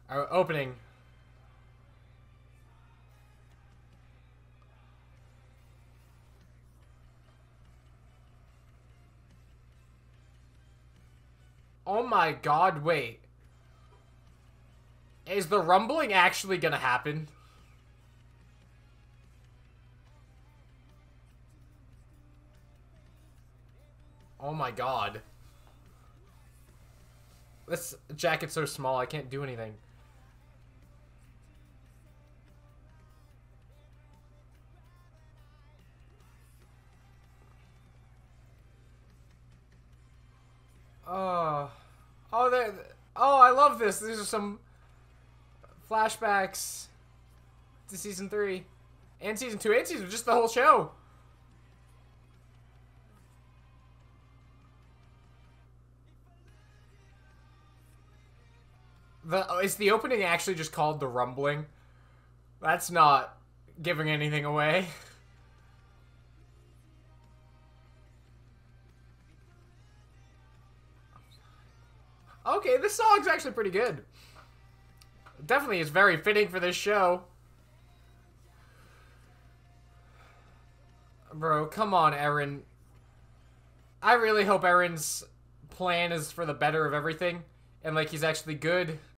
Opening. Oh my god, wait. Is the rumbling actually gonna happen? Oh my god. This jacket's so small, I can't do anything. Oh. Oh, there. Oh, I love this. These are some flashbacks to season 3 and season 2 and season, just the whole show. Is the opening actually just called The Rumbling? That's not giving anything away. Okay, this song's actually pretty good. Definitely is very fitting for this show. Bro, come on, Eren. I really hope Eren's plan is for the better of everything. And, like, he's actually good.